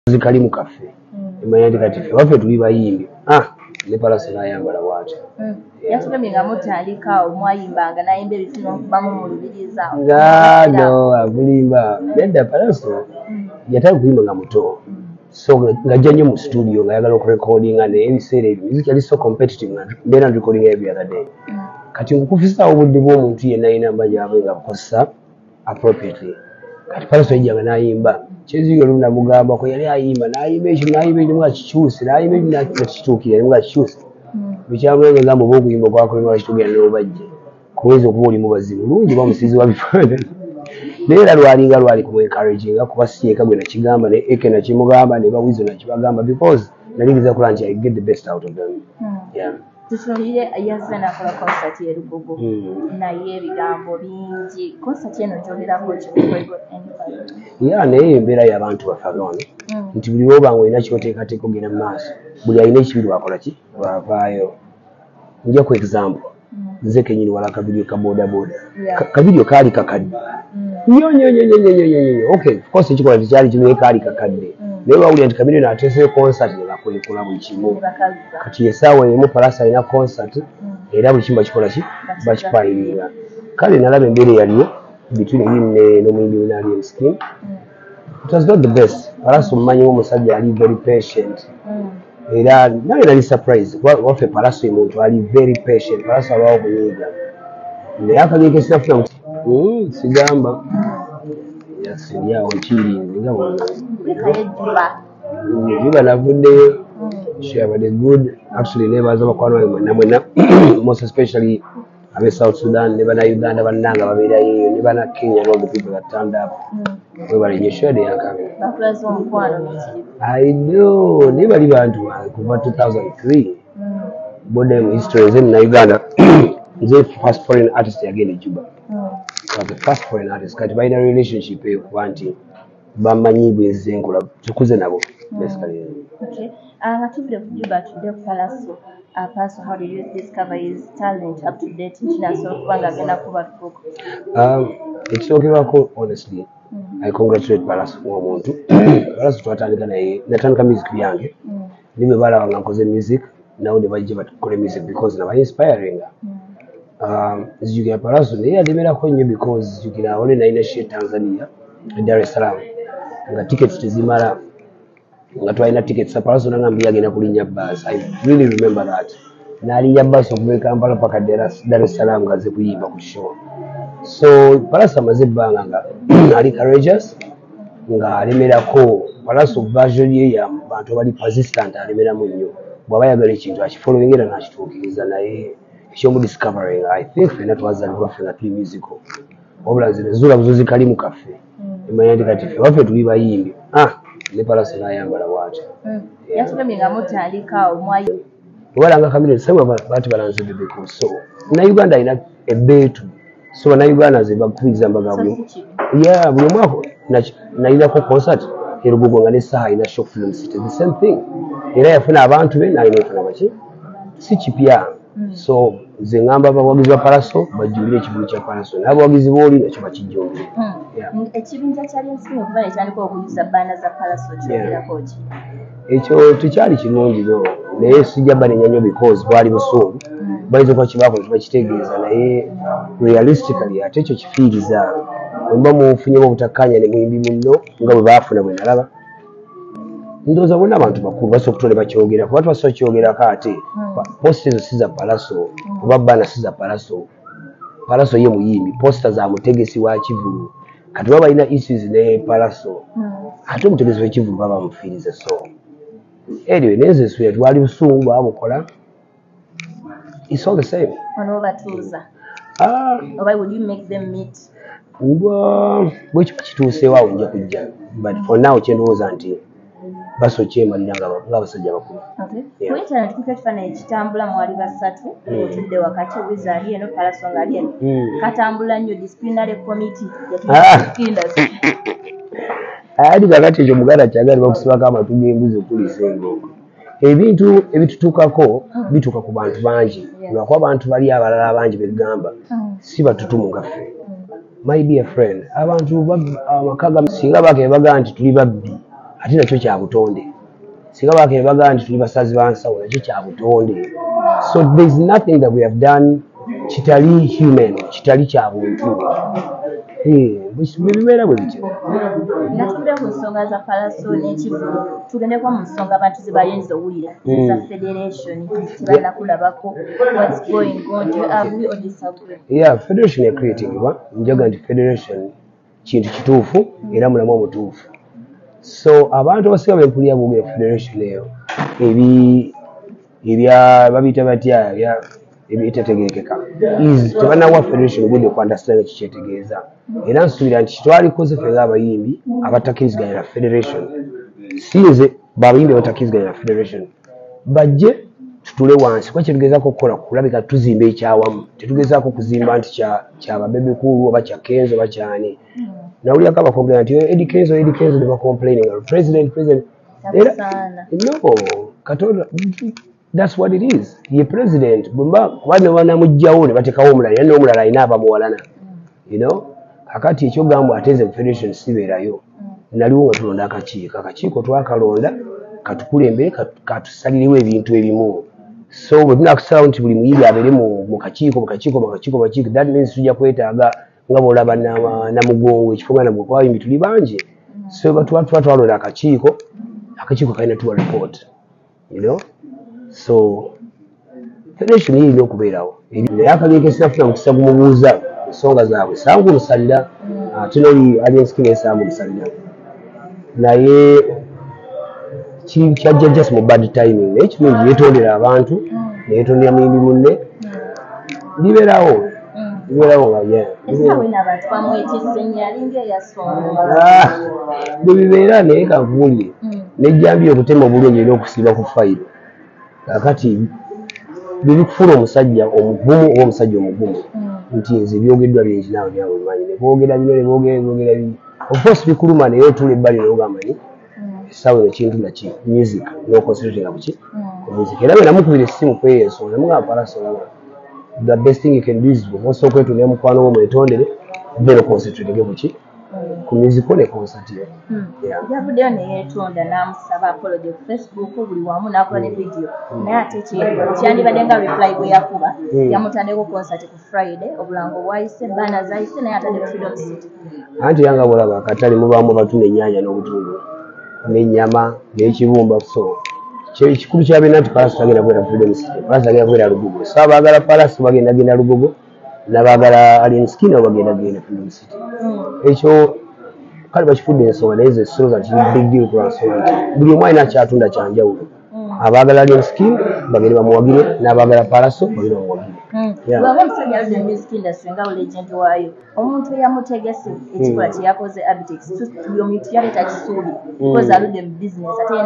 zikali mu kafe emanya kati ffe waffe tuli bayimbi ne Pallaso n'ayambala bw'atyo yatugambye nga mutandika omwayimbanga nayimba ebifuna okubamu mu lubiriza no akulimba nedda Pallaso yataka kuyimba nga muto so ng'ajja nnyo mu studio ng'ayagala okurecordinga naye ebiseera ebyo music yali so competitive mbeera recording every other day kati nkukufisaawo obudde bw'omuntu yenna ayina mbanja abe nga bukozesa appropriately kati Pallaso yajjanga n'ayimba kyezibyo olumu namugambako yali ayimba n'ayimba ekyo nga kikyuse n'ayimba ekyo nakituukira nga kikyuse bikyamwenga ngamba oba okuyimba kwakulema bakitugera n'obajje kuweza okuba oli mubazibu bulungi bamusizi wa bifaananyi naye era lwali kumuencouraginga kuba sieka gwe nakigamba ne eke nakimugamba ne bawizo nakibagamba because nalingiza kula nti I get the best out of them. Tusolire yazze nakola concert ye Lugogo naye ebigambo bingi concert eno gyogerako naye embeera y'abantu bafagano nti buli lwoba nga olina kyoteekateeka ogenda mu maaso buli alina ekibi lwakola ki lwavaayo nja ku example nze kenyini wala akavidiyo ka bodaboda kavidiyo kaali kakadde okay of course ekikola tekyali kimu kaali kakadde naye bawulira nti Chameleon ateeseyo concert nebakola buli kimu kati esaawa emu Pallaso alina concert era buli kimu bakikola ki bakipayiringa kale nalaba embeera eyaliyo between him n'omuyimbi we naali Mskin. It was not the best. Pallaso mmanyi omusajja ali very patient era naye nali surprise waffe Pallaso ye muntu ali very patient. Pallaso alwawo kunyiiga naye akabiiko sinafuna sigamba yasinyawo kirinzi nga bonna Juba navuddeyo she abadde good actually nebaza bakwano bange mwenna most especially abe South Sudan ne bana Uganda bannanga babeerayo ne bana Kenya all the people that turned up we bali nyeshode yakanga I know ne bali bantu kuva 2003 bodem history zen na Uganda the first foreign artist yagenda Juba the first foreign artist kati balina relationship wanti bamanyi bweze nkola tukuze nabo basically. Okay. Natuvule kujuba tudde ku Pallaso. Pallaso, how did you discover his talent up to date? International kubanga agenda kuba tuko. Ekyogerwako honestly I congratulate Pallaso omuntu. Pallaso twatandika naye natandika music byange. Nibe balaba nga nkoze music now ne bajje batukole music because naba inspiring. You get Pallaso naye yademerako nnyo because you get only naine shit Tanzania Dar es Salaam nga tickets tezimala nga twalina tickets Pallaso nangambye agenda kulinnya bus. I really remember that nalinnya bus okuva Kampala paka Dar es Salaam nga ze kuyimba ku show. So Pallaso amaze ebbanga nga ali courageous nga alemerako. Pallaso version ye ya bantu bali persistent alemeramu nnyo bw'aba yagala ekintu akifollowing era n'akituukiriza naye ekyomu discovering I think fena twazalibwa fena tuli musical obula zino zula buzuzi kali mu kafe emanya nti kati ffe waffe tuli bayimbi ne Pallaso n'ayambala bw'atyo yatugambye nga mutandika omwayi walanga Chameleon sema bati balanze bebeko so na Uganda ina ebetu so na Uganda ze bakwiza mbaga buli buli mwako na ina ko concert Lugogo nga ne saha ina show film city the same thing era yafuna abantu be na ina yafuna baki si kipya so ze ngamba abawagizi ba Pallaso bajulire ekibuga kya Pallaso n'abawagizi booli nakyo bakijjongere ekibinja kyali nsimu okuba ekyandika okuyiza bbaana za Pallaso kyogerako ki ekyo tekyali kirungi naye sijja banenya nnyo because bwali busungu bayinza okuba kibakola tebakitegeeza naye realistically ate ekyo kifiiriza oba mufunyemu obutakkaanya ne muyimbi munno nga bwe baafuna bwe nalaba ndowooza bonna abantu bakulu basobola okutole bakyogera kuba tubasobola kyogerako ate posta ezo si za Pallaso oba bbaana si za Pallaso. Pallaso ye muyimbi posta za mutegesi wa Kivulu kati baba balina issues ne Pallaso ate omutegesi w'Ekivulu baba bamufiiriza so anyway neze suya twali busungu babukola it's all the same. Onobatuuza oba would you make them meet bwekyo kituuseewo awo nja kujja but for now kyendowooza nti baso kyemalira ng'abasajja bakulu. Ku internet kuko ekifaananyi ekitambula mwali basatu otudde wakati Wizard eno Pallaso ng'ali eno katambula nnyo disciplinary committee yatukikindas adi kakati ekyo muganda kyagala bakusibako amatu g'embuzi okuliisa engoko ebintu ebitutuukako bituuka ku bantu bangi lwakuba abantu bali abalala abangi begamba si batutumu ngaffe. My dear friend abantu amaka singa bake bagaa nti tuli babbi ate nakyo kya butonde singa bakene bagamba nti tuli basazi bansawo nakyo kya butonde. So there is nothing that we have done kitali human, kitali kya buntu. Bibeera bwe bityo. Nga tukira ku nsonga za Pallaso n'ekivuga tugendeko mu nsonga abantu ze bayinza owulira za federation tebannakulabako what's going on, do you agree or disagree? Yeah, federation ya creatingibwa njaga nti federation kintu kituufu era mulamu omutuufu. So abantu abasinga bempulira boogera federation eyo ebya babiyita batya ebitategerekeka tebanawa federation obudde ku understand kikyetegeeza. Era nsuubira nti kitwalikoze ffe ng'abayimbi abatakkiriziganya na federation sinze babayimbi abatakkiriziganya na federation bajje tutule wansi kuba kyetugezaako okukola kulabika tuzimba ekyawamu tetugezaako kuzimba nti kya babebekulu oba kya kenzo oba kyani. Nawulirako abakomplaina nti eddykenzo ne bacomplaining president era no Katonda that's what it is. Ye president kuba ne banamugjawo ne bateekawo omulala era n'omulala alina abamuwalana kakati ekyogamba ateze federation sibeerayo. Naliwo nga tulonda akakiiko twakalonda katukulembere katusalirewo ebintu ebimu. So bwe tunakusalawo nti buli muyibi abeere mu kakiiko that means tujja kwetaaga nga bw'olaba Namugongo ekifo nga Namugongo abayimbi tuli bangi. So twalonda akakiiko kalina tuwa report so federation erina okubeerawo. Naye akabiiko sinafuna mukisa gumubuuza ensonga zaabwe sangu musalira ate noli alienski nesangu musalira naye kyajja just mu bad timing. Naye kirungi yeetondera abantu neyetondera muyimbi munne bibeerawo bwe bibeera. Naye kankuwulire nejjambi okutema obulungi era okusiiba ku fayiro kakati bibikufuula omusajja omugumu oba omusajja omugumu nti nze ebyogeddwa bingi naawe byawe bimanyi ne boogera bino ne boogera bino of course bikuluma naye otula ebbali n'ogamba ni essaawa eno kintu naki music n'oconcentratinga kuki ku music. Era bwe namukubira essimu kweyo ensonga namugamba Pallaso the best thing you can do is bw'osa okwetondera mukwano gwo mwetondere then oconcentratinge kuki ku music ne concert yo. Yavuddeyo neyeetonda n'amusaba apology ku Facebook buli wamu n'akola ne video naye ate kyandibadde nga reply bwe yakuba yamutandeko concert ku Friday obulango bwayise bana zayise naye atadde ku Freedom City. Anti yanga bulaba akatale mubaamu abatunda ennyanja n'obutungulu n'ennyama n'ekibumba so kikulu kyabina nti Pallaso tagenda kwera Freedom City. Pallaso agenda kwera Lugogo. So abaagala Pallaso bagenda Lugogo n'abaagala alienski nabo bagenda Freedom City. Ekyo kale bakifudde ensonga naye ze soza nti big deal ku nsonga nti buli omu alina kyatunda kyanjawulo. Abaagala alienski bagende bamuwagire n'abaagala Pallaso bagende bamuwagire. Bw'aba omusajja aludde mu music industry nga legend waayo omuntu eyamutegese ekikola kye yakoze Abitex omuntu yaleeta kisuubi because aludde mu business ate